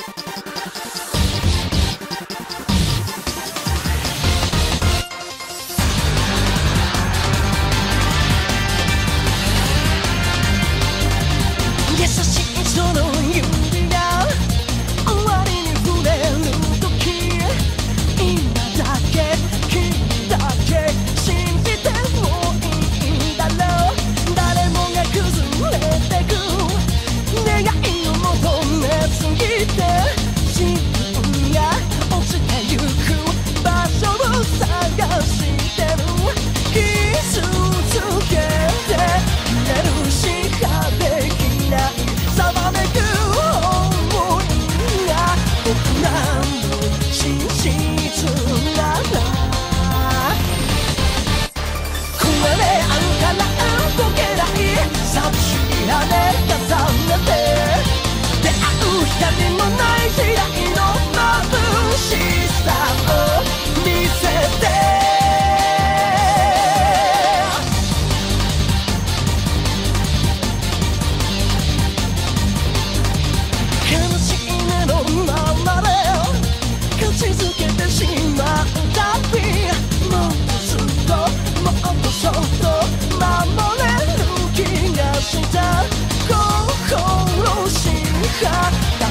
優しいその指が終わりに触れる時、今だけ君だけ信じてもいいだろう。誰もが崩れてく願いを求めすぎて、自分が落ちてゆく場所を探してる。傷つけて揺れるしかできない騒めく想いが僕らの真実なら、壊れ合うから動けない寂しい羽重ねて、出会う光もない時代の眩しさを見せて、悲しい目のままで勝ち続けてしまうたび、もっとずっともっとそっと守れる気がした。心しか